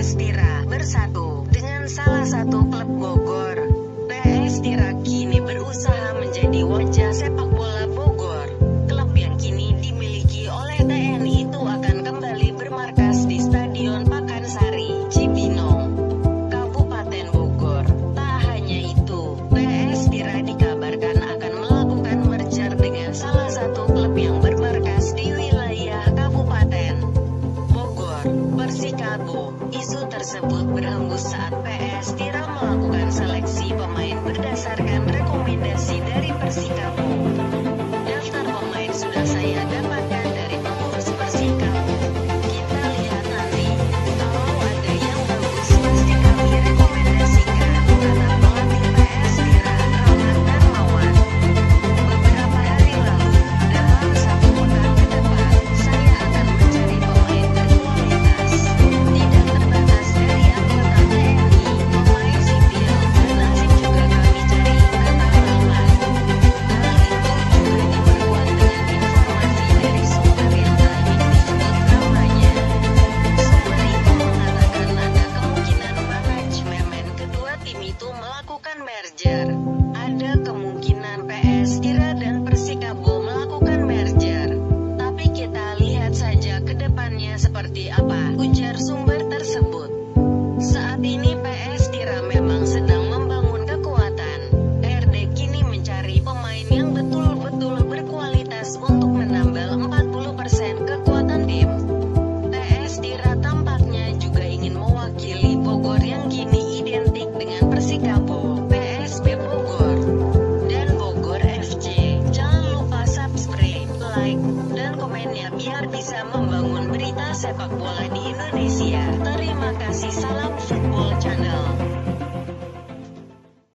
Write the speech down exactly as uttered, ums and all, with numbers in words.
S Tira bersatu dengan salah satu klub Bogor. P S Tira kini berusaha menjadi wajah sepak bola Bogor. Klub yang kini dimiliki oleh T N I itu akan kembali bermarkas di Stadion Pakansari, Cibinong, Kabupaten Bogor. Tak hanya itu, P S Tira dikabarkan akan melakukan merger dengan salah satu klub yang bermarkas di wilayah Kabupaten Bogor, Persikabo. Isu tersebut berhembus saat P S Tira melakukan seleksi pemain berdasarkan rekomendasi dari Persikabo. Daftar pemain sudah saya dapatkan dari pengurus Persikabo. Kita lihat nanti, kalau ada yang bagus pasti kami rekomendasikan, kata pelatih P S Tira, Rahmat Darmawan. Beberapa hari lalu, dalam satu pekan ke depan, saya akan mencari pemain berkualitas. Tidak terbatas dari anggota T N I, pemain sipil, dan asing juga kami cari, kata Rahmat. Hal itu juga diperkuat dengan informasi dari sumber yang tak ingin disebut namanya. Sumber itu mengatakan ada kemungkinan manajemen kedua tim itu melakukan merger. Ada kemungkinan P S Tira dan Persikabo melakukan merger. Tapi kita lihat saja ke depannya seperti apa, ujar sumber tersebut. Saat ini P S Tira memang sedang membangun kekuatan. R D kini mencari pemain yang betul-betul berkualitas untuk menambal empat puluh persen kekuatan tim. P S Tira tampaknya juga ingin mewakili Bogor yang kini identik dengan Persikabo, P S B Bogor, dan Bogor F C. Jangan lupa subscribe, like, dan komennya biar bisa membangun berita sepak bola di Indonesia. Terima kasih, salam Football Channel.